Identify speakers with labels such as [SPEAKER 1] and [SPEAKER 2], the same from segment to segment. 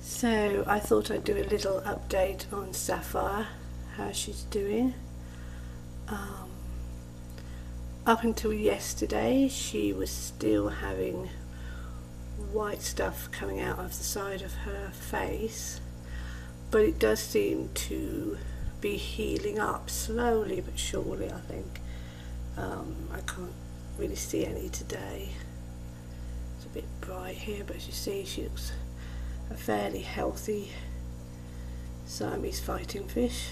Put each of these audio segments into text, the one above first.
[SPEAKER 1] So I thought I'd do a little update on Sapphire, how she's doing. Up until yesterday she was still having white stuff coming out of the side of her face, but it does seem to be healing up slowly but surely, I think. I can't really see any today. It's a bit bright here, but as you see, she looks a fairly healthy Siamese fighting fish.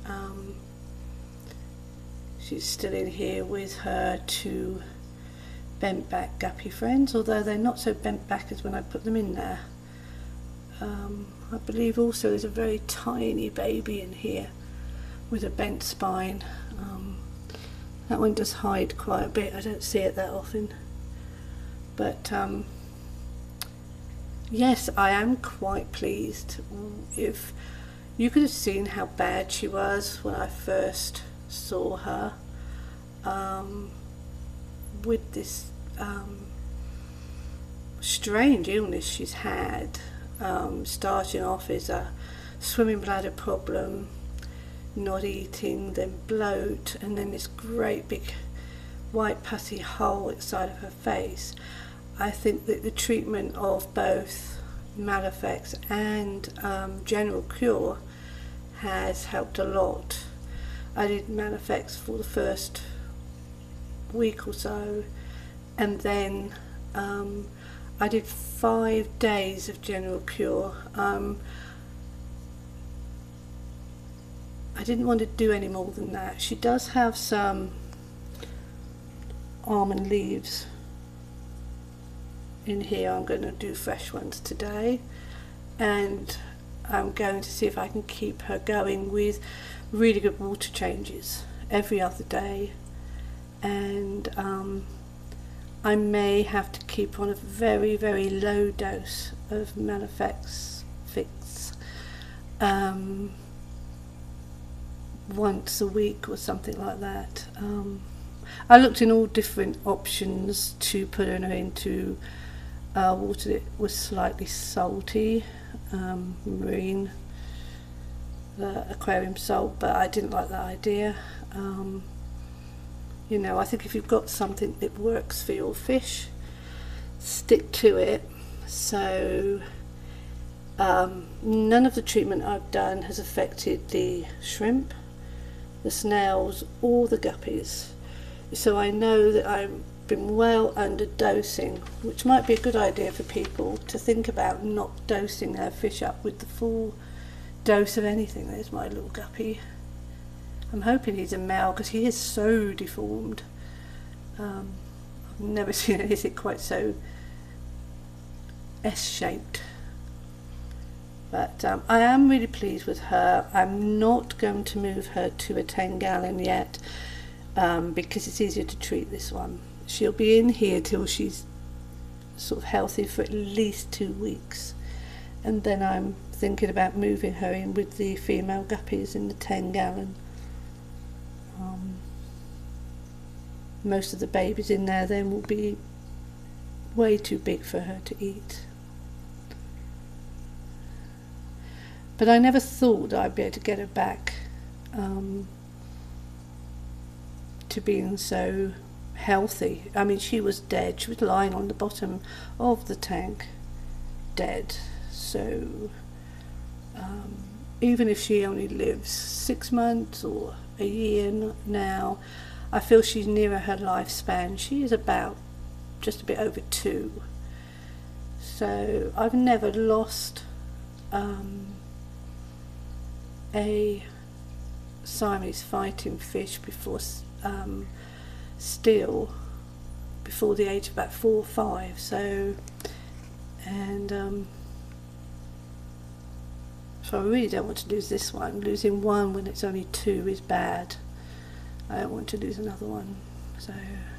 [SPEAKER 1] She's still in here with her two bent back guppy friends, although they're not so bent back as when I put them in there. I believe also there's a very tiny baby in here with a bent spine. That one does hide quite a bit, I don't see it that often. But yes, I am quite pleased. If you could have seen how bad she was when I first saw her, with this strange illness she's had, starting off as a swimming bladder problem, not eating, then bloat, and then this great big white putty hole inside of her face. I think that the treatment of both Malafex and General Cure has helped a lot. I did Malafex for the first week or so, and then I did 5 days of General Cure. I didn't want to do any more than that. She does have some almond leaves in here. I'm going to do fresh ones today, and I'm going to see if I can keep her going with really good water changes every other day, and I may have to keep on a very, very low dose of Malafex fix once a week or something like that. I looked in all different options to put her into water that was slightly salty, marine, aquarium salt, but I didn't like that idea. You know, I think if you've got something that works for your fish, stick to it. So none of the treatment I've done has affected the shrimp, the snails, or the guppies. So I know that I've been well under dosing, which might be a good idea for people to think about, not dosing their fish up with the full dose of anything. There's my little guppy. I'm hoping he's a male because he is so deformed. I've never seen anything quite so S-shaped. But I am really pleased with her. I'm not going to move her to a 10-gallon yet, because it's easier to treat this one. She'll be in here till she's sort of healthy for at least 2 weeks, and then I'm thinking about moving her in with the female guppies in the 10-gallon. Most of the babies in there then will be way too big for her to eat. But I never thought that I'd be able to get her back to being so healthy. I mean, she was dead. She was lying on the bottom of the tank, dead. So even if she only lives 6 months or a year now, I feel she's nearer her lifespan. She is about just a bit over 2. So I've never lost a Siamese fighting fish before, still before the age of about 4 or 5. So, and so I really don't want to lose this one. Losing one when it's only 2 is bad. I don't want to lose another one. So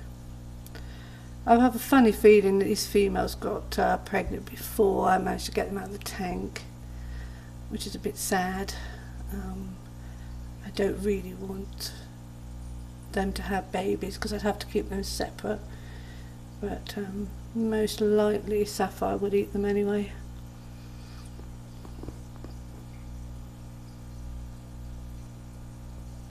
[SPEAKER 1] I have a funny feeling that these females got pregnant before I managed to get them out of the tank, which is a bit sad. I don't really want them to have babies because I'd have to keep them separate, but most likely Sapphire would eat them anyway.